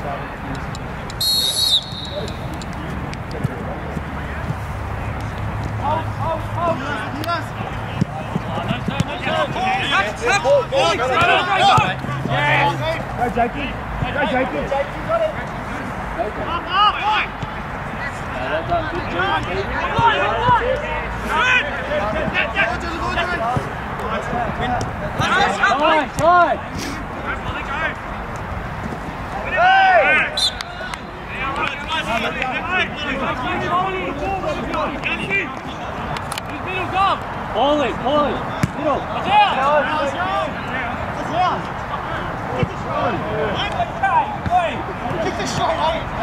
Go, Jakey. Go, Jakey. Jakey got it. Well done. Good job. Time. Paulie, middle. Kick the shot,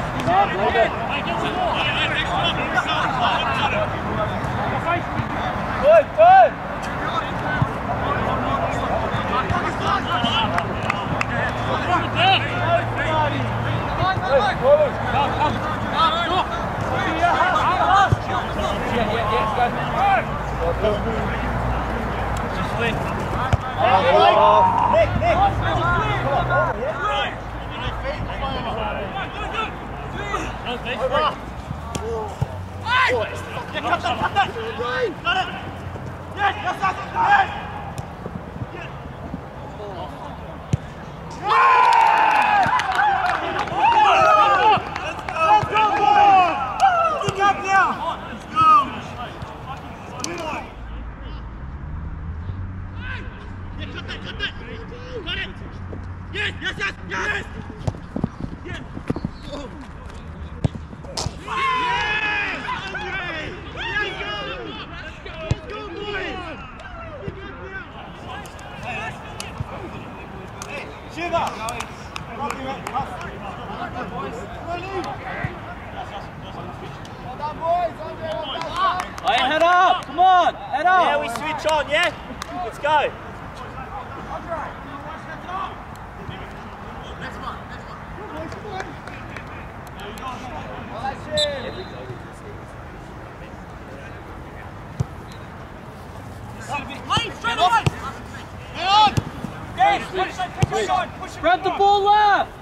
Good. Head up! Come on! Head up! Yeah, we switch on, yeah? Let's go! Grab the ball left!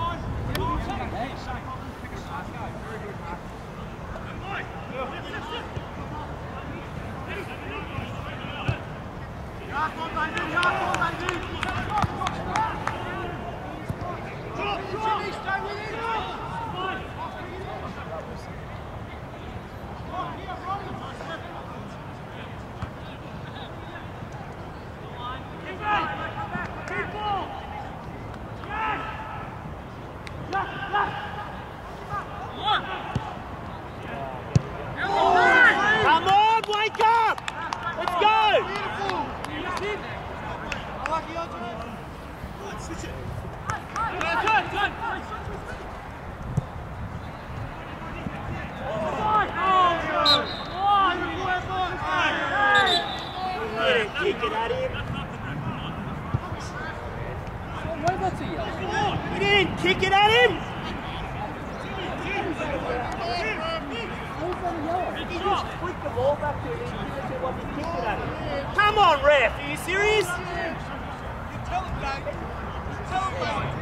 Kick it at him! He just flicked the ball back to him and he wasn't kicking it at him. Come on, ref, are you serious? Tell him, Dave. Tell him, Dave.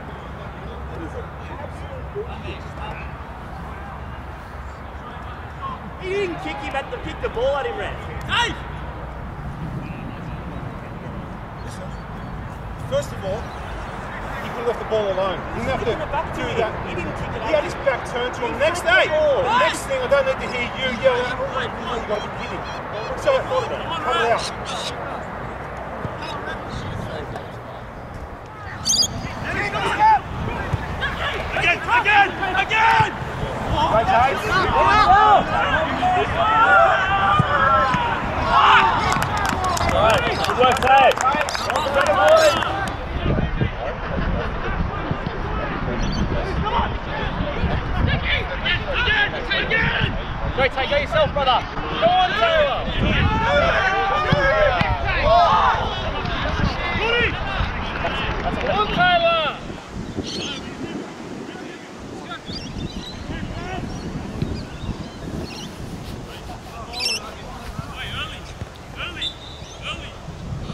He didn't kick him at the pick the ball at him, ref. Dave! First of all, he could have left the ball alone. He didn't have to do that. He didn't kick it He had his back turned to him. Next thing, I don't need to hear you yell out, oh, you've got to be kidding. So, come it out. Again! Right, guys. Good work, Dave. Great, take it yourself, brother. Go on, Taylor. Come on, Taylor.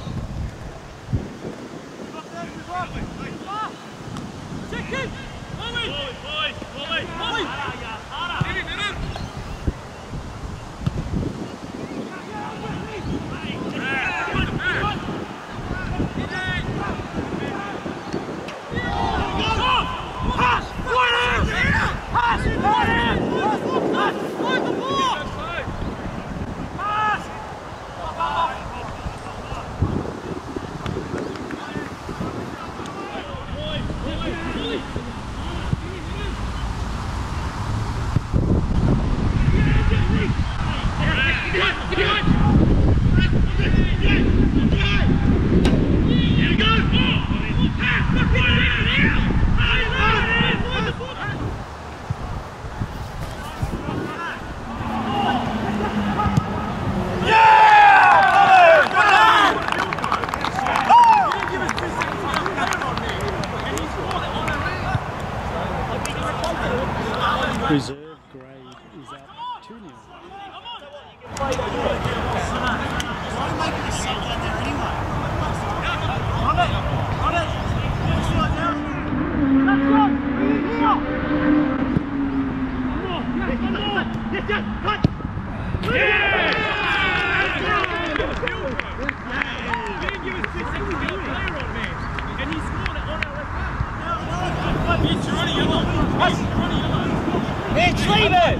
Check it. Reserve grade is up 2-0. Why are you making a sub down there anyway? On it! Right now. Let's go! Mitch, leave it!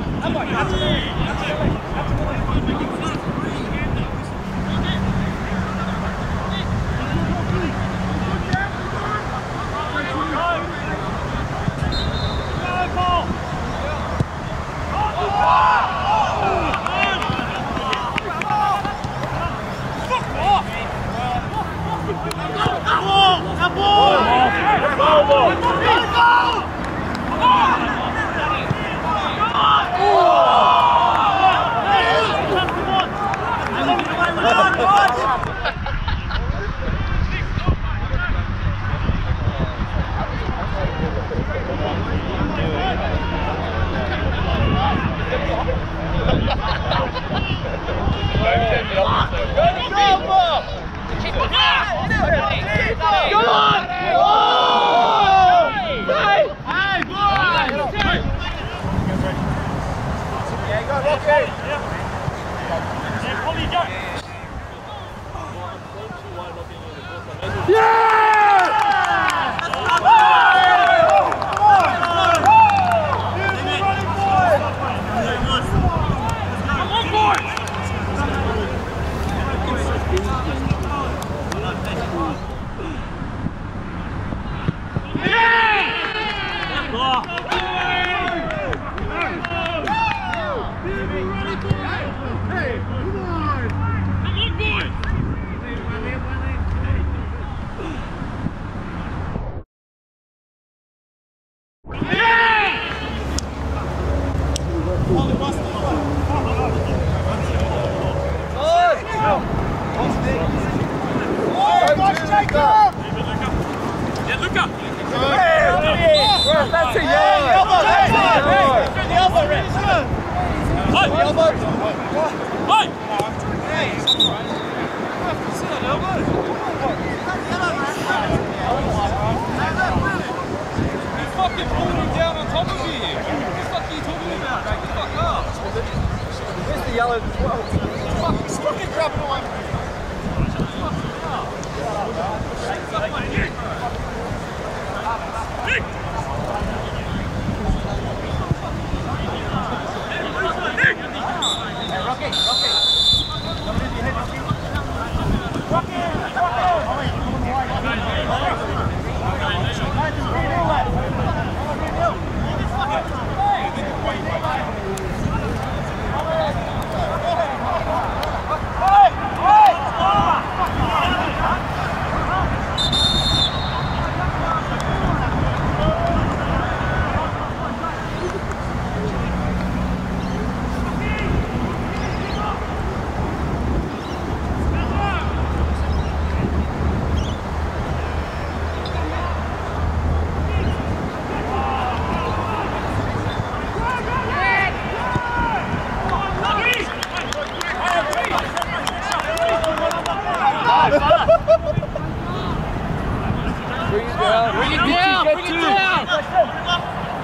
Bring it down! Bring it down!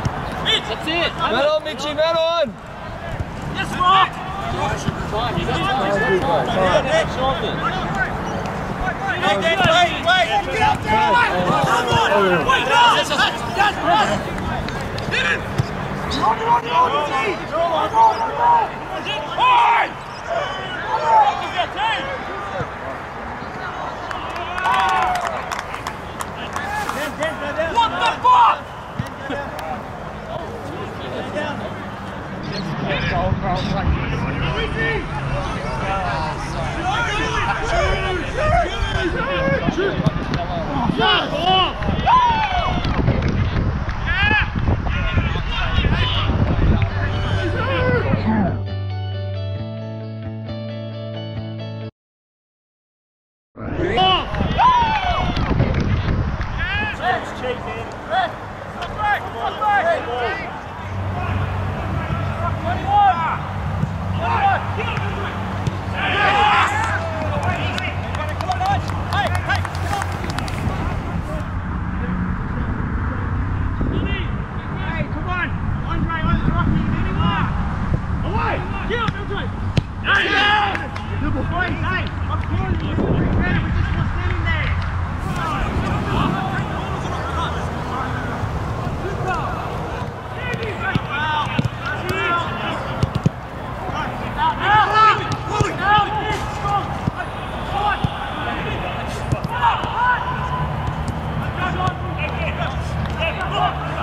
That's it. Man on, Mitchy, man on! Yes, Mark! Time, you got time. Shoulders. Wait! Get up there! Come on! Wait, no! Hit it! On! What the fuck? Come on!